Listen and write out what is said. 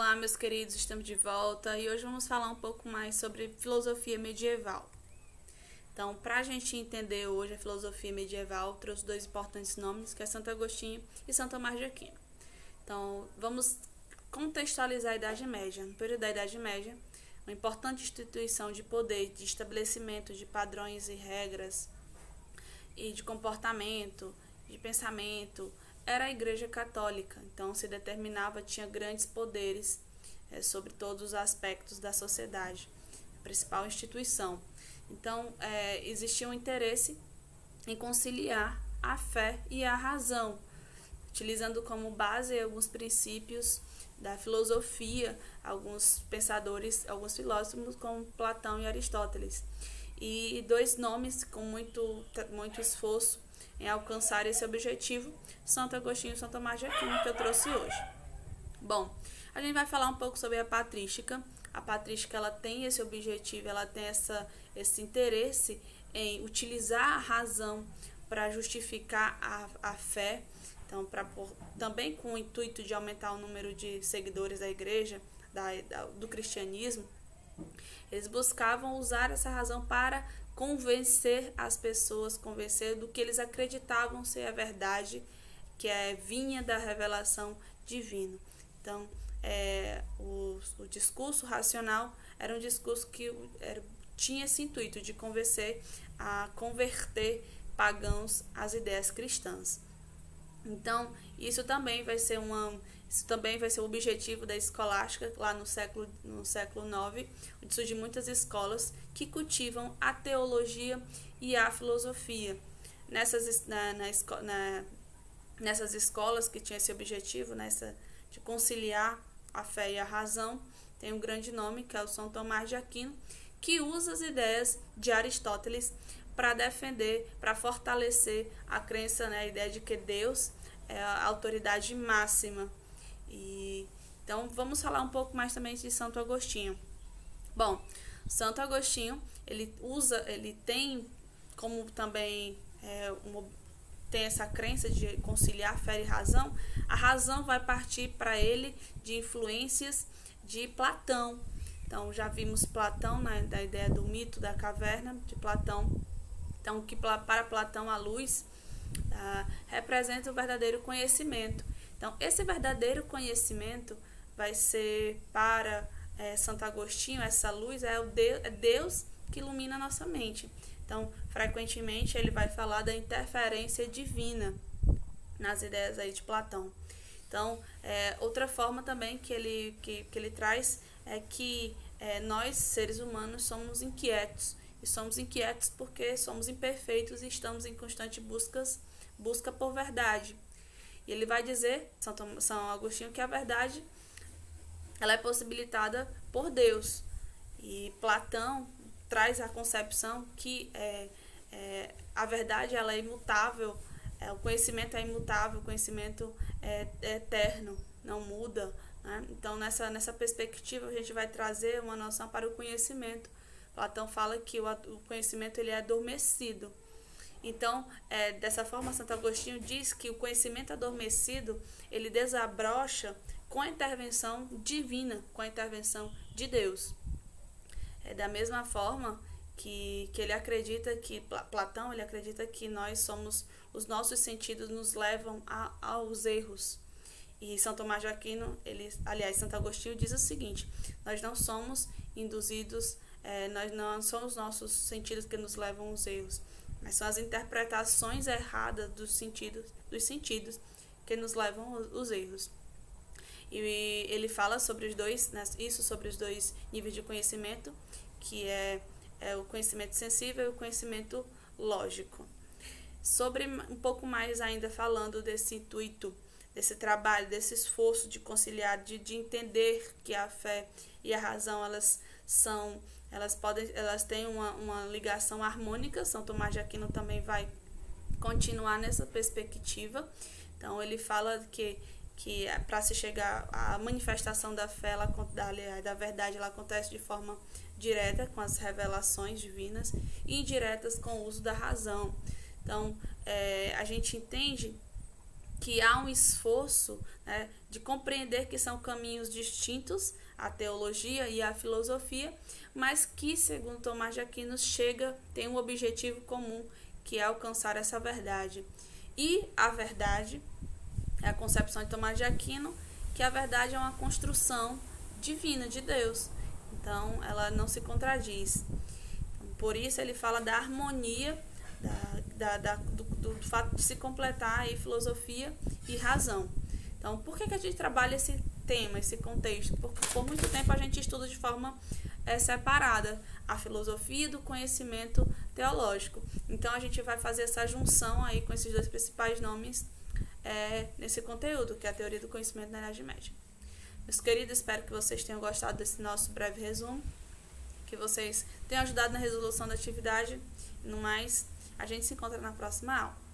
Olá, meus queridos, estamos de volta e hoje vamos falar um pouco mais sobre filosofia medieval. Então, para a gente entender hoje a filosofia medieval, trouxe dois importantes nomes, que é Santo Agostinho e Santo Tomás de Aquino. Então, vamos contextualizar a Idade Média. No período da Idade Média, uma importante instituição de poder, de estabelecimento de padrões e regras e de comportamento, de pensamento, era a Igreja Católica. Então, se determinava, tinha grandes poderes sobre todos os aspectos da sociedade, a principal instituição. Então, existia um interesse em conciliar a fé e a razão, utilizando como base alguns princípios da filosofia, alguns pensadores, alguns filósofos como Platão e Aristóteles. E dois nomes com muito esforço em alcançar esse objetivo, Santo Agostinho e Santo Tomás de Aquino, que eu trouxe hoje. Bom, a gente vai falar um pouco sobre a patrística. A patrística, ela tem esse objetivo, ela tem esse interesse em utilizar a razão para justificar a fé, então também com o intuito de aumentar o número de seguidores da igreja, do cristianismo. Eles buscavam usar essa razão para convencer as pessoas, convencer do que eles acreditavam ser a verdade, que vinha da revelação divina. Então, o discurso racional era um discurso que tinha esse intuito de converter pagãos às ideias cristãs. Então, isso também vai ser o objetivo da escolástica lá no século IX, onde surgem muitas escolas que cultivam a teologia e a filosofia. Nessas escolas que tinham esse objetivo, de conciliar a fé e a razão, tem um grande nome, que é o São Tomás de Aquino, que usa as ideias de Aristóteles para defender, para fortalecer a crença, a ideia de que Deus é a autoridade máxima. Então, vamos falar um pouco mais também de Santo Agostinho. Bom, Santo Agostinho, ele tem como também tem essa crença de conciliar fé e razão. A razão vai partir para ele de influências de Platão. Então, já vimos Platão, da ideia do mito da caverna de Platão. Então, que para Platão a luz representa o verdadeiro conhecimento. Então, esse verdadeiro conhecimento vai ser para Santo Agostinho, essa luz é Deus que ilumina a nossa mente. Então, frequentemente, ele vai falar da interferência divina nas ideias aí de Platão. Então, outra forma também que ele traz é que nós, seres humanos, somos inquietos. E somos inquietos porque somos imperfeitos e estamos em constante busca por verdade. E ele vai dizer, São Agostinho, que a verdade ela é possibilitada por Deus. E Platão traz a concepção que a verdade ela é imutável, o conhecimento é imutável, o conhecimento é eterno, não muda. Né? Então, nessa perspectiva, a gente vai trazer uma noção para o conhecimento. Platão fala que o conhecimento ele é adormecido. Então, dessa forma, Santo Agostinho diz que o conhecimento adormecido, ele desabrocha com a intervenção divina, com a intervenção de Deus. Da mesma forma que ele acredita que, Platão, ele acredita que os nossos sentidos nos levam aos erros. E São Tomás de Aquino, Santo Agostinho diz o seguinte: nós não somos induzidos, não são os nossos sentidos que nos levam aos erros, mas são as interpretações erradas dos sentidos que nos levam aos erros. E ele fala sobre os dois níveis de conhecimento, que é o conhecimento sensível e o conhecimento lógico. Sobre um pouco mais ainda falando desse intuito, desse trabalho, desse esforço de conciliar, de entender que a fé e a razão elas têm uma ligação harmônica. São Tomás de Aquino também vai continuar nessa perspectiva. Então, ele fala que para se chegar à manifestação da fé, da verdade, ela acontece de forma direta com as revelações divinas e indiretas com o uso da razão. Então, a gente entende que há um esforço, né, de compreender que são caminhos distintos, a teologia e a filosofia, mas que, segundo Tomás de Aquino, tem um objetivo comum, que é alcançar essa verdade. E a verdade é a concepção de Tomás de Aquino, que a verdade é uma construção divina de Deus. Então, ela não se contradiz. Por isso, ele fala da harmonia, do fato de se completar aí filosofia e razão. Então, por que a gente trabalha esse tema, esse contexto? Porque por muito tempo a gente estuda de forma separada a filosofia do conhecimento teológico. Então, a gente vai fazer essa junção aí com esses dois principais nomes nesse conteúdo, que é a teoria do conhecimento na Idade Média. Meus queridos, espero que vocês tenham gostado desse nosso breve resumo, que vocês tenham ajudado na resolução da atividade. No mais, a gente se encontra na próxima aula.